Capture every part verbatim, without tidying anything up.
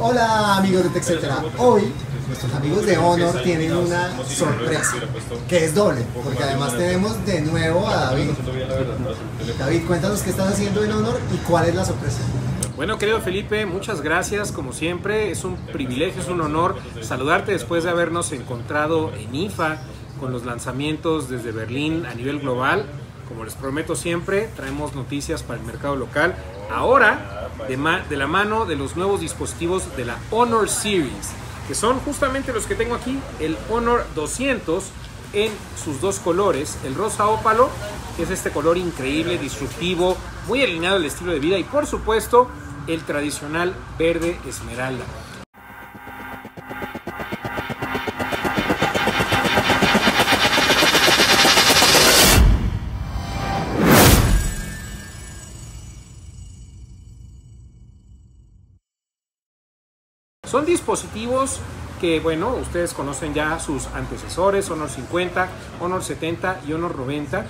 Hola amigos de TechCetera, hoy nuestros amigos de Honor tienen una sorpresa que es doble, porque además tenemos de nuevo a David. David, cuéntanos qué estás haciendo en Honor y cuál es la sorpresa. Bueno, querido Felipe, muchas gracias, como siempre, es un privilegio, es un honor saludarte después de habernos encontrado en I F A con los lanzamientos desde Berlín a nivel global. Como les prometo siempre, traemos noticias para el mercado local. Ahora, de, ma de la mano de los nuevos dispositivos de la Honor Series, que son justamente los que tengo aquí, el Honor doscientos en sus dos colores, el rosa ópalo, que es este color increíble, disruptivo, muy alineado al estilo de vida, y por supuesto, el tradicional verde esmeralda. Son dispositivos que, bueno, ustedes conocen ya sus antecesores, Honor cincuenta, Honor setenta y Honor noventa.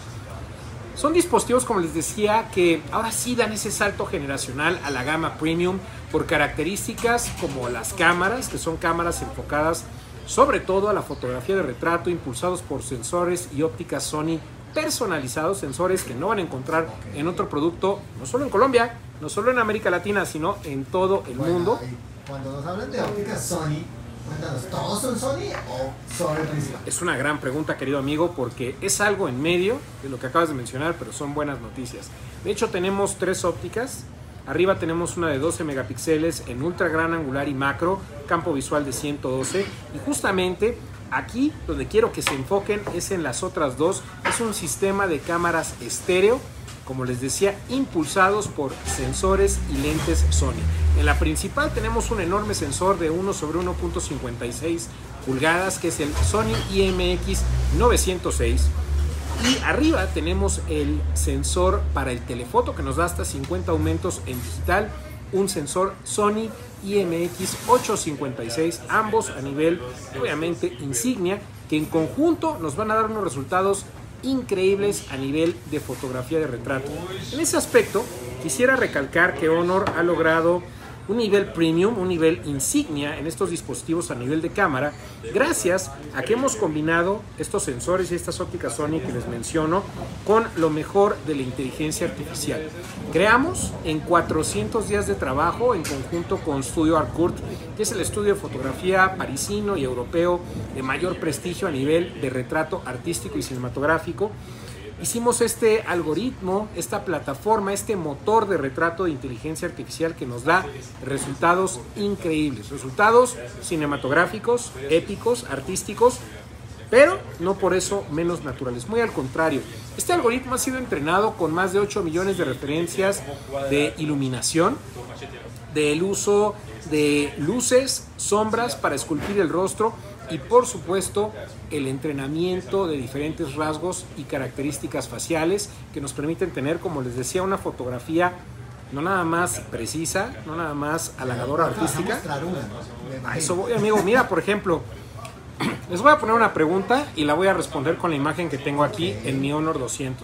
Son dispositivos, como les decía, que ahora sí dan ese salto generacional a la gama premium por características como las cámaras, que son cámaras enfocadas sobre todo a la fotografía de retrato, impulsados por sensores y ópticas Sony personalizados, sensores que no van a encontrar en otro producto, no solo en Colombia, no solo en América Latina, sino en todo el bueno, mundo. Cuando nos hablan de ópticas Sony, cuéntanos, ¿todos son Sony o solo el principal? Es una gran pregunta, querido amigo, porque es algo en medio de lo que acabas de mencionar, pero son buenas noticias. De hecho, tenemos tres ópticas. Arriba tenemos una de doce megapíxeles en ultra gran angular y macro, campo visual de ciento doce. Y justamente aquí donde quiero que se enfoquen es en las otras dos. Es un sistema de cámaras estéreo, como les decía, impulsados por sensores y lentes Sony. En la principal tenemos un enorme sensor de uno sobre uno punto cincuenta y seis pulgadas, que es el Sony I M X novecientos seis. Y arriba tenemos el sensor para el telefoto, que nos da hasta cincuenta aumentos en digital. Un sensor Sony I M X ochocientos cincuenta y seis, ambos a nivel, obviamente, insignia, que en conjunto nos van a dar unos resultados increíbles a nivel de fotografía de retrato. En ese aspecto, quisiera recalcar que Honor ha logrado un nivel premium, un nivel insignia en estos dispositivos a nivel de cámara, gracias a que hemos combinado estos sensores y estas ópticas Sony que les menciono con lo mejor de la inteligencia artificial. Creamos en cuatrocientos días de trabajo en conjunto con Studio Harcourt, que es el estudio de fotografía parisino y europeo de mayor prestigio a nivel de retrato artístico y cinematográfico. Hicimos este algoritmo, esta plataforma, este motor de retrato de inteligencia artificial que nos da resultados increíbles, resultados cinematográficos, épicos, artísticos, pero no por eso menos naturales, muy al contrario. Este algoritmo ha sido entrenado con más de ocho millones de referencias de iluminación, del uso de luces, sombras para esculpir el rostro, y por supuesto el entrenamiento de diferentes rasgos y características faciales que nos permiten tener, como les decía, una fotografía no nada más precisa, no nada más halagadora, artística. A eso voy, amigo. Mira, por ejemplo, les voy a poner una pregunta y la voy a responder con la imagen que tengo aquí en mi Honor doscientos.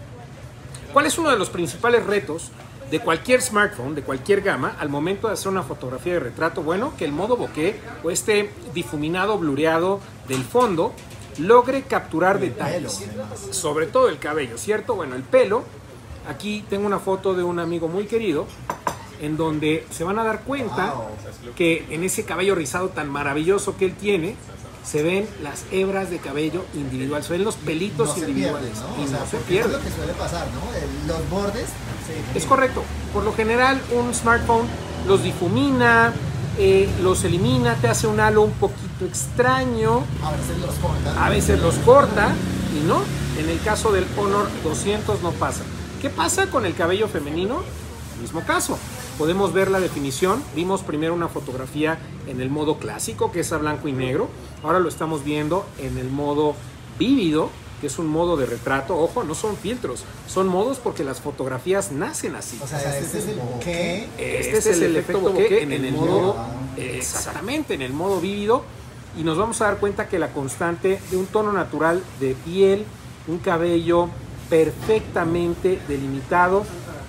¿Cuál es uno de los principales retos de cualquier smartphone, de cualquier gama, al momento de hacer una fotografía de retrato? Bueno, que el modo bokeh o este difuminado, blureado del fondo logre capturar detalles, sobre todo el cabello, ¿cierto? Bueno, el pelo, aquí tengo una foto de un amigo muy querido, en donde se van a dar cuenta que en ese cabello rizado tan maravilloso que él tiene, se ven las hebras de cabello individuales, se ven los pelitos no individuales, pierde, ¿no? y o sea, no se pierde. Es lo que suele pasar, ¿no? El, los bordes. Sí. Es correcto. Por lo general, un smartphone los difumina, eh, los elimina, te hace un halo un poquito extraño. A veces los corta. A veces los corta y no. En el caso del Honor doscientos no pasa. ¿Qué pasa con el cabello femenino? Mismo caso. Podemos ver la definición. Vimos primero una fotografía en el modo clásico, que es a blanco y negro. Ahora lo estamos viendo en el modo vívido, que es un modo de retrato. Ojo, no son filtros, son modos porque las fotografías nacen así. O sea, este, este es el bokeh. Este es el, el efecto bokeh en el modo, exactamente, en el modo vívido. Y nos vamos a dar cuenta que la constante de un tono natural de piel, un cabello perfectamente delimitado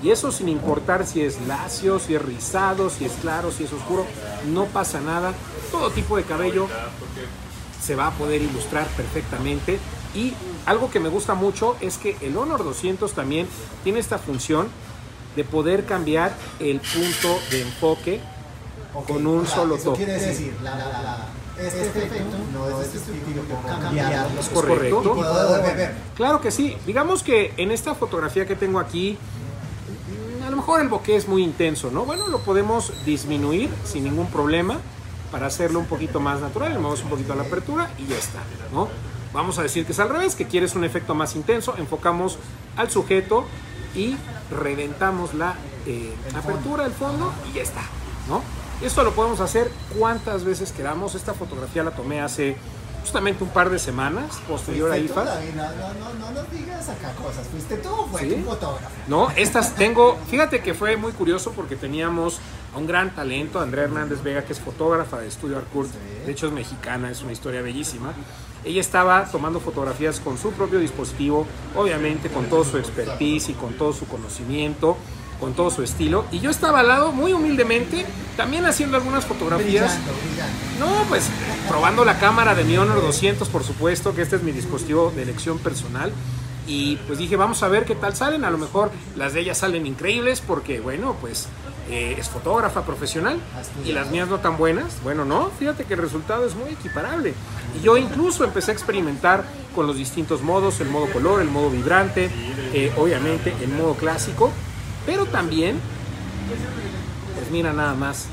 Y eso sin importar si es lacio, si es rizado, si es claro, si es oscuro, no pasa nada. Todo tipo de cabello se va a poder ilustrar perfectamente. Y algo que me gusta mucho es que el Honor doscientos también tiene esta función de poder cambiar el punto de enfoque okay, con un o sea, solo eso toque. Quiere decir, la, la, la, este efecto no es destructivo, puedo cambiarlo. Es correcto. Y puedo devolver. Claro que sí. Digamos que en esta fotografía que tengo aquí, a lo mejor el bokeh es muy intenso, ¿no? Bueno, lo podemos disminuir sin ningún problema para hacerlo un poquito más natural. Le movemos un poquito a la apertura y ya está, ¿no? Vamos a decir que es al revés, que quieres un efecto más intenso. Enfocamos al sujeto y reventamos la eh, apertura, el fondo y ya está, ¿no? Esto lo podemos hacer cuantas veces queramos. Esta fotografía la tomé hace justamente un par de semanas, posterior a I F A. No, no, no, no nos digas acá cosas. ¿Fuiste tú o fue ¿Sí? tu fotógrafo? No, estas tengo, fíjate que fue muy curioso porque teníamos a un gran talento, Andrea Hernández Vega, que es fotógrafa de Estudio Arcourt, de hecho es mexicana, es una historia bellísima. Ella estaba tomando fotografías con su propio dispositivo, obviamente con todo su expertise y con todo su conocimiento, con todo su estilo. Y yo estaba al lado, muy humildemente, también haciendo algunas fotografías. Brillando, brillando. No, pues probando la cámara de mi Honor doscientos, por supuesto, que este es mi dispositivo de elección personal. Y pues dije, vamos a ver qué tal salen. A lo mejor las de ella salen increíbles porque, bueno, pues eh, es fotógrafa profesional y las mías no tan buenas. Bueno, no, fíjate que el resultado es muy equiparable. Y yo incluso empecé a experimentar con los distintos modos, el modo color, el modo vibrante, eh, obviamente el modo clásico, pero también, pues mira nada más,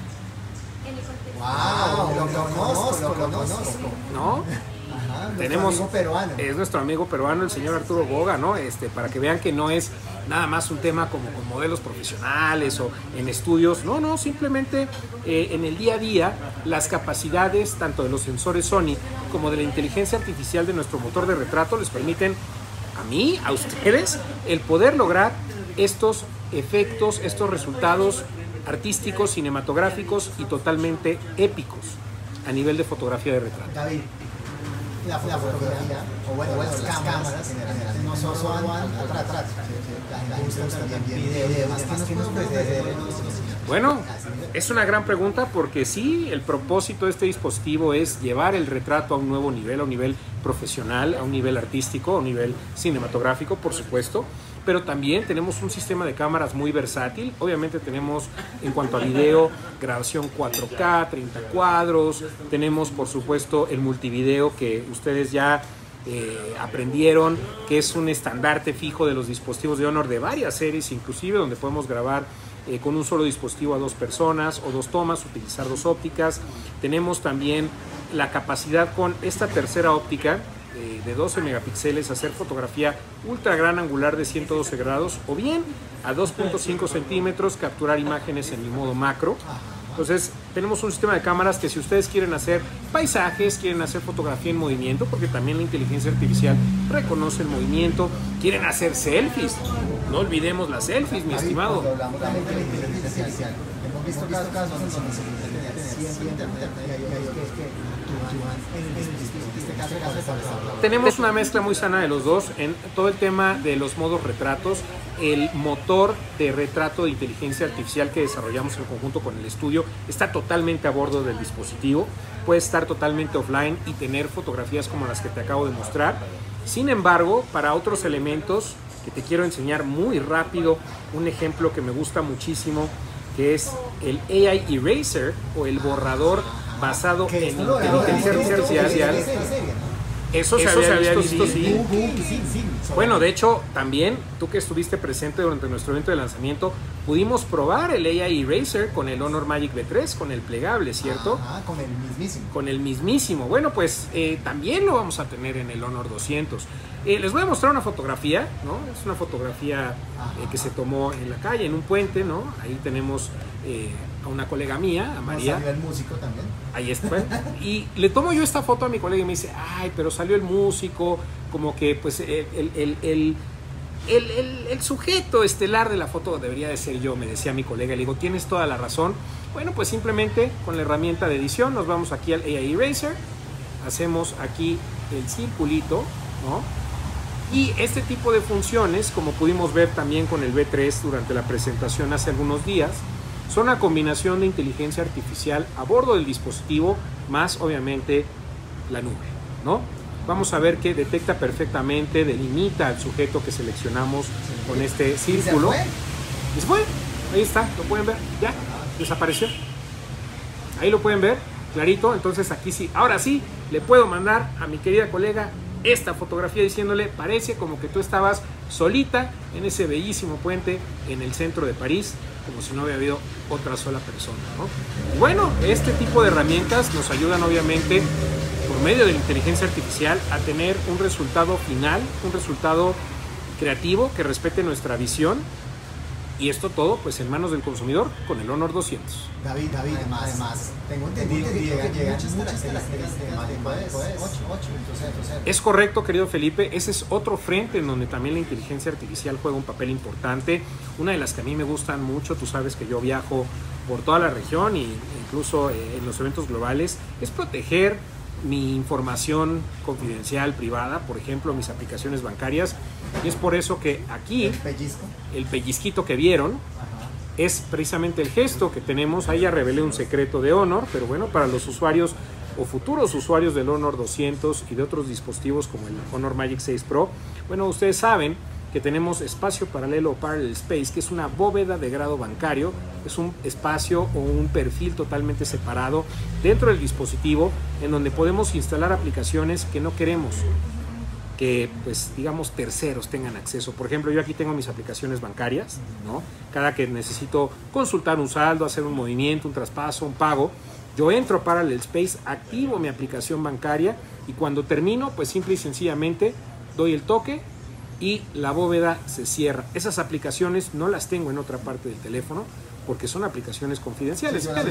Wow, lo conozco, lo conozco. ¿no? Ajá, Tenemos, amigo peruano. es nuestro amigo peruano, el señor Arturo Goga, ¿no? Este, para que vean que no es nada más un tema como con modelos profesionales o en estudios, no, no, simplemente eh, en el día a día las capacidades tanto de los sensores Sony como de la inteligencia artificial de nuestro motor de retrato les permiten a mí, a ustedes, el poder lograr estos efectos, estos resultados artísticos, cinematográficos y totalmente épicos a nivel de fotografía de retrato. David, la, la fotografía, o bueno, bueno, las cámaras, generalmente no solo van atrás, atrás. La gente gusta también video, más que nos puede. Bueno, es una gran pregunta porque sí, el propósito de este dispositivo es llevar el retrato a un nuevo nivel, a un nivel profesional, a un nivel artístico, a un nivel cinematográfico, por supuesto. Pero también tenemos un sistema de cámaras muy versátil. Obviamente tenemos en cuanto a video, grabación cuatro K, treinta cuadros. Tenemos por supuesto el multivideo que ustedes ya eh, aprendieron, que es un estandarte fijo de los dispositivos de Honor de varias series, inclusive donde podemos grabar eh, con un solo dispositivo a dos personas o dos tomas, utilizar dos ópticas. Tenemos también la capacidad con esta tercera óptica de doce megapíxeles hacer fotografía ultra gran angular de ciento doce grados o bien a dos punto cinco centímetros capturar imágenes en el modo macro. Entonces tenemos un sistema de cámaras que si ustedes quieren hacer paisajes, quieren hacer fotografía en movimiento, porque también la inteligencia artificial reconoce el movimiento, quieren hacer selfies, no olvidemos las selfies, mi estimado. Cuando hablamos de la inteligencia artificial, hemos visto casos donde se necesita tener internet que tenemos una mezcla muy sana de los dos en todo el tema de los modos retratos. El motor de retrato de inteligencia artificial que desarrollamos en conjunto con el estudio está totalmente a bordo del dispositivo, puede estar totalmente offline y tener fotografías como las que te acabo de mostrar. Sin embargo, para otros elementos que te quiero enseñar muy rápido, un ejemplo que me gusta muchísimo, que es el A I Eraser o el borrador basado en inteligencia artificial. Eso se, Eso había, se había visto, visto sí. sí. Bueno, de hecho, también tú que estuviste presente durante nuestro evento de lanzamiento, pudimos probar el A I Eraser con el Honor Magic V tres, con el plegable, ¿cierto? Ah, con el mismísimo. Con el mismísimo. Bueno, pues eh, también lo vamos a tener en el Honor doscientos. Eh, les voy a mostrar una fotografía, ¿no? Es una fotografía eh, que se tomó en la calle, en un puente, ¿no? Ahí tenemos eh, a una colega mía, a María. ¿Salió el músico también? Ahí está. Y le tomo yo esta foto a mi colega y me dice, ay, pero salió el músico, como que pues el, el, el, el, el, el, el sujeto estelar de la foto debería de ser yo, me decía mi colega. Le digo, tienes toda la razón. Bueno, pues simplemente con la herramienta de edición nos vamos aquí al A I Eraser, hacemos aquí el circulito, ¿no? Y este tipo de funciones, como pudimos ver también con el V tres durante la presentación hace algunos días, son una combinación de inteligencia artificial a bordo del dispositivo, más obviamente la nube, ¿no? Vamos a ver que detecta perfectamente, delimita al sujeto que seleccionamos con este círculo. ¿Y se fue? Ahí está, lo pueden ver, ya, desapareció. Ahí lo pueden ver, clarito. Entonces aquí sí, ahora sí, le puedo mandar a mi querida colega esta fotografía diciéndole, parece como que tú estabas solita en ese bellísimo puente en el centro de París, como si no hubiera habido otra sola persona, ¿no? Y bueno, este tipo de herramientas nos ayudan obviamente por medio de la inteligencia artificial a tener un resultado final, un resultado creativo que respete nuestra visión. Y esto todo pues en manos del consumidor con el Honor doscientos. David, David, además, además tengo entendido que llegan, llegan muchas características de ocho. Es correcto, querido Felipe, ese es otro frente en donde también la inteligencia artificial juega un papel importante. Una de las que a mí me gustan mucho, tú sabes que yo viajo por toda la región e incluso en los eventos globales, es proteger mi información confidencial, privada, por ejemplo, mis aplicaciones bancarias. Y es por eso que aquí, el pellizco, el pellizquito que vieron, ajá, es precisamente el gesto que tenemos. Ahí ya revelé un secreto de Honor, pero bueno, para los usuarios o futuros usuarios del Honor doscientos y de otros dispositivos como el Honor Magic seis Pro, bueno, ustedes saben que tenemos espacio paralelo o Parallel Space, que es una bóveda de grado bancario, es un espacio o un perfil totalmente separado dentro del dispositivo en donde podemos instalar aplicaciones que no queremos que, pues, digamos, terceros tengan acceso. Por ejemplo, yo aquí tengo mis aplicaciones bancarias, ¿no? Cada que necesito consultar un saldo, hacer un movimiento, un traspaso, un pago, yo entro a Parallel Space, activo mi aplicación bancaria y cuando termino, pues simple y sencillamente doy el toque y la bóveda se cierra. Esas aplicaciones no las tengo en otra parte del teléfono porque son aplicaciones confidenciales. Sí, no,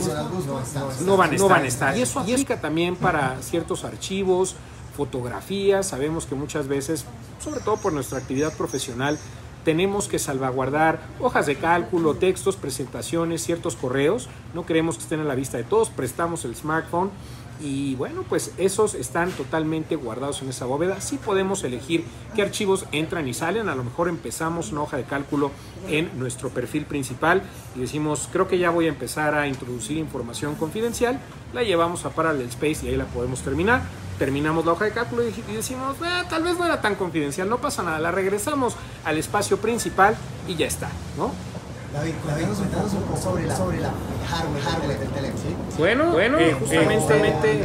no, no, van a estar, no van a estar. Y eso aplica también para ciertos archivos, fotografías. Sabemos que muchas veces, sobre todo por nuestra actividad profesional, tenemos que salvaguardar hojas de cálculo, textos, presentaciones, ciertos correos. No queremos que estén a la vista de todos. Prestamos el smartphone y bueno, pues esos están totalmente guardados en esa bóveda. Sí podemos elegir qué archivos entran y salen. A lo mejor empezamos una hoja de cálculo en nuestro perfil principal y decimos, creo que ya voy a empezar a introducir información confidencial. La llevamos a Parallel Space y ahí la podemos terminar. Terminamos la hoja de cálculo y decimos, eh, tal vez no era tan confidencial, no pasa nada. La regresamos al espacio principal y ya está, ¿no? David, cuéntanos un poco sobre la, sobre la hardware, hardware del teléfono. ¿Sí? Bueno, bueno, eh, justamente, eh,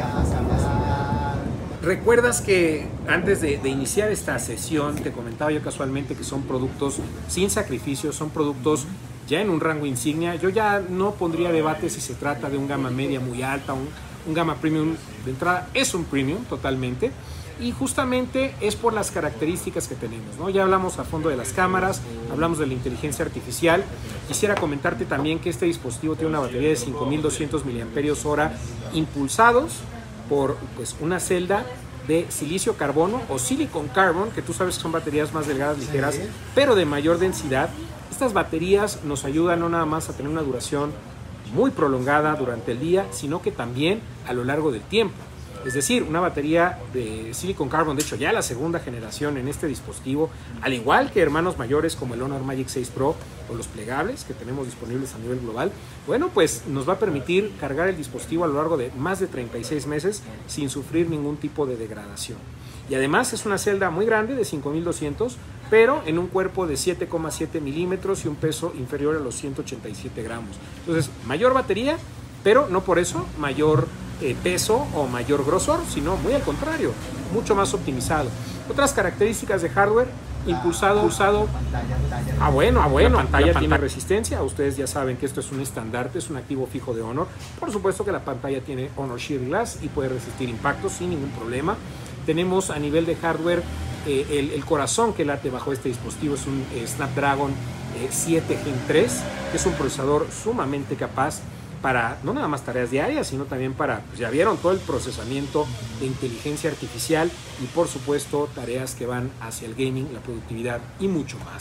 recuerdas que antes de, de iniciar esta sesión te comentaba yo casualmente que son productos sin sacrificios, son productos ya en un rango insignia. Yo ya no pondría debate si se trata de un gama media muy alta, un, un gama premium de entrada. Es un premium totalmente. Y justamente es por las características que tenemos, ¿no? Ya hablamos a fondo de las cámaras, hablamos de la inteligencia artificial. Quisiera comentarte también que este dispositivo tiene una batería de cinco mil doscientos miliamperios hora impulsados por, pues, una celda de silicio carbono o silicon carbon, que tú sabes que son baterías más delgadas, ligeras, pero de mayor densidad. Estas baterías nos ayudan no nada más a tener una duración muy prolongada durante el día, sino que también a lo largo del tiempo. Es decir, una batería de silicon carbon, de hecho ya la segunda generación en este dispositivo, al igual que hermanos mayores como el Honor Magic seis Pro o los plegables que tenemos disponibles a nivel global, bueno, pues nos va a permitir cargar el dispositivo a lo largo de más de treinta y seis meses sin sufrir ningún tipo de degradación. Y además es una celda muy grande de cinco mil doscientos, pero en un cuerpo de siete coma siete milímetros y un peso inferior a los ciento ochenta y siete gramos. Entonces, mayor batería, pero no por eso mayor Eh, peso o mayor grosor, sino muy al contrario, mucho más optimizado. Otras características de hardware, impulsado, impulsado. Ah, bueno, ah, bueno, la pantalla, la pantalla tiene resistencia. Ustedes ya saben que esto es un estandarte, es un activo fijo de Honor. Por supuesto que la pantalla tiene Honor Shear Glass y puede resistir impactos sin ningún problema. Tenemos a nivel de hardware eh, el, el corazón que late bajo este dispositivo es un eh, Snapdragon eh, siete Gen tres, que es un procesador sumamente capaz para no nada más tareas diarias, sino también para, pues ya vieron, todo el procesamiento de inteligencia artificial y por supuesto tareas que van hacia el gaming, la productividad y mucho más.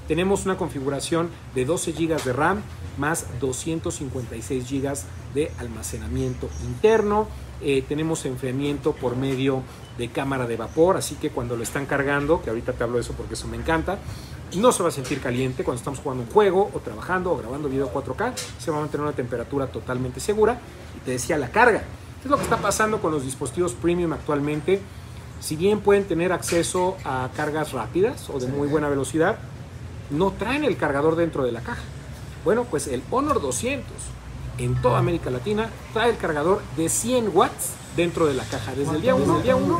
Tenemos una configuración de doce gigas de RAM más doscientos cincuenta y seis gigas de almacenamiento interno. Eh, tenemos enfriamiento por medio de cámara de vapor, así que cuando lo están cargando, que ahorita te hablo de eso porque eso me encanta, no se va a sentir caliente cuando estamos jugando un juego o trabajando o grabando video cuatro K. Se va a mantener una temperatura totalmente segura. Y te decía, la carga. ¿Qué es lo que está pasando con los dispositivos premium actualmente? Si bien pueden tener acceso a cargas rápidas o de muy buena velocidad, no traen el cargador dentro de la caja. Bueno, pues el Honor doscientos en toda América Latina trae el cargador de cien watts dentro de la caja desde el día uno. El día uno,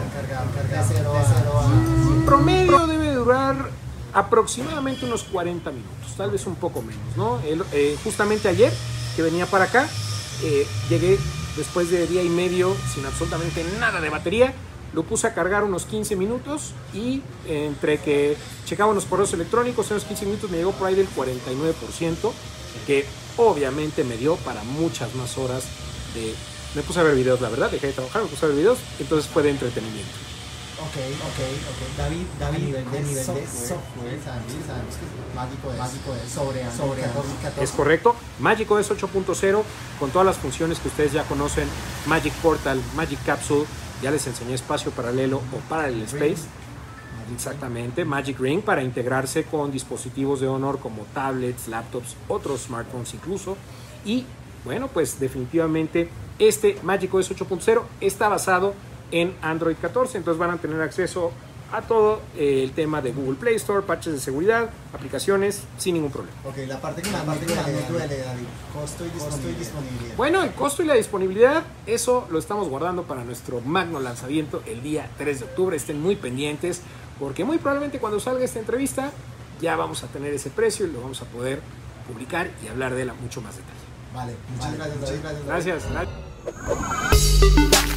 un promedio debe durar aproximadamente unos cuarenta minutos, tal vez un poco menos, ¿no? El, eh, justamente ayer que venía para acá, eh, llegué después de día y medio sin absolutamente nada de batería. Lo puse a cargar unos quince minutos y entre que checaba los correos electrónicos en los quince minutos me llegó por ahí del cuarenta y nueve por ciento, que obviamente me dio para muchas más horas de... Me puse a ver videos, la verdad, dejé de trabajar, me puse a ver videos, entonces fue de entretenimiento. Ok, ok, ok. David, David, nivel de, nivel software, de software, sabemos, sabemos que Magic O S, Magic O S sobre, sobre catorce. Es correcto, Magic O S ocho punto cero con todas las funciones que ustedes ya conocen, Magic Portal, Magic Capsule, ya les enseñé espacio paralelo o Parallel Space. Exactamente, Magic Ring para integrarse con dispositivos de Honor como tablets, laptops, otros smartphones incluso. Y bueno, pues definitivamente este Magic O S ocho punto cero está basado en Android catorce, entonces van a tener acceso a todo eh, el tema de Google Play Store, patches de seguridad, aplicaciones, sin ningún problema. Ok, la parte que más nos duele, David, costo y disponibilidad. Bueno, el costo y la disponibilidad, eso lo estamos guardando para nuestro magno lanzamiento el día tres de octubre. Estén muy pendientes, porque muy probablemente cuando salga esta entrevista ya vamos a tener ese precio y lo vamos a poder publicar y hablar de él a mucho más detalle. Vale, muchas vale, gracias, David. Gracias. gracias.